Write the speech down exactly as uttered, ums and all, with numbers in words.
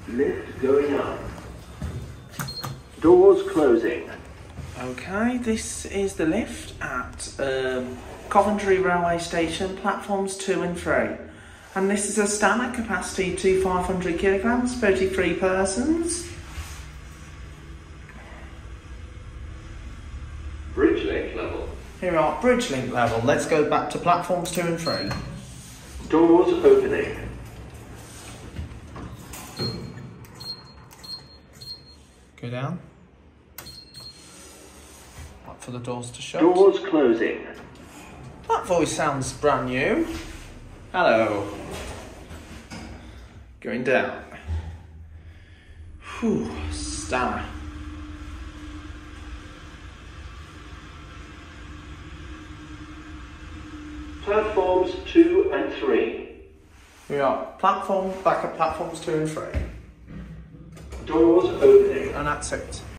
Lift going up. Doors closing. Okay, this is the lift at um, Coventry railway station, platforms two and three. And this is a Stannah, capacity to five hundred kilograms, thirty-three persons. Bridge link level. Here we are, bridge link level. Let's go back to platforms two and three. Doors opening. Go down. Wait for the doors to shut. Doors closing. That voice sounds brand new. Hello. Going down. Whew, Stannah. Platforms two and three. We are platform, back at platforms two and three. Doors opening. And that's it.